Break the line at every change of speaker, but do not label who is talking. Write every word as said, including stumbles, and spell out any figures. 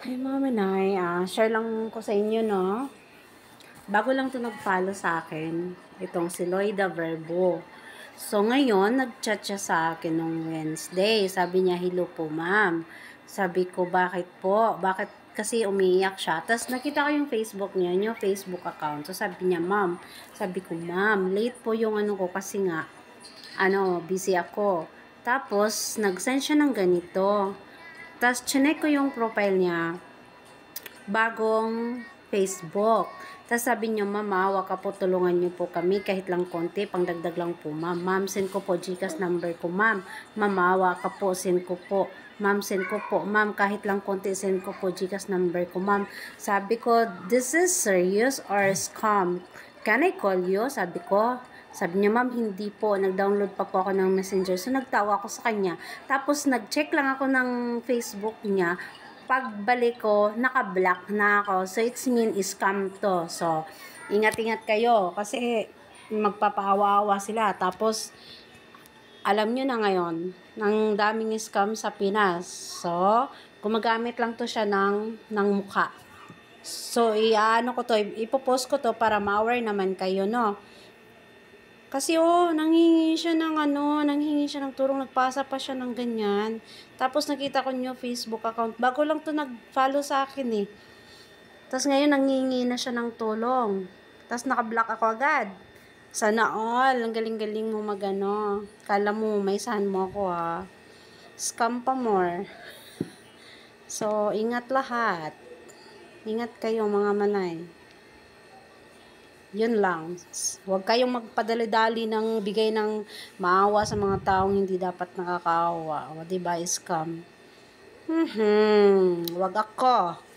Ay, mga manay, ah, share lang ko sa inyo, no? Bago lang to nag-follow sa akin, itong si Loida Verbo. So, ngayon, nag-chat siya sa akin nung Wednesday. Sabi niya, hello po, ma'am. Sabi ko, bakit po? Bakit kasi umiiyak siya? Tapos, nakita ko yung Facebook niya, yung Facebook account. So, sabi niya, ma'am. Sabi ko, ma'am, late po yung ano ko kasi nga, ano, busy ako. Tapos, nag-send siya ng ganito. Tapos, chinek ko yung profile niya, bagong Facebook. Tapos sabi niyo, ma'am, waka po, tulungan niyo po kami kahit lang konti, pangdagdag lang po, ma'am. Ma'am, send ko po Gcash number ko, ma'am. Ma'am, waka po, send ko po. Ma'am, send ko po. Ma'am, kahit lang konti, send ko po Gcash number ko, ma'am. Sabi ko, this is serious or scam? Can I call you? Sabi ko. Sabi niya, ma'am, hindi po. Nag-download pa po ako ng messenger. So, nagtawa ako sa kanya. Tapos, nag-check lang ako ng Facebook niya. Pagbalik ko, naka-block na ako. So, it's mean scam to. So, ingat-ingat kayo. Kasi, magpapaawa-awa sila. Tapos, alam nyo na ngayon, ng daming scam sa Pinas. So, gumagamit lang to siya ng, ng mukha. So, i-ano ko to, ipopost ko to para ma-aware naman kayo, no? Kasi oh, nanghingi siya ng ano, nanghingi siya ng tulong, nagpasa pa siya ng ganyan. Tapos nakita ko niyo Facebook account. Bago lang to nag-follow sa akin eh. Tapos ngayon nanghingi na siya ng tulong. Tapos naka-block ako agad. Sana all, ang galing-galing mo magano. Kala mo may saan mo ako ha. Scam pa more. So, ingat lahat. Ingat kayo mga manay. Yun lang. Huwag kayong magpadali-dali ng bigay ng maawa sa mga taong hindi dapat nakakaawa. O, diba, scam? Hmm, huwag ako.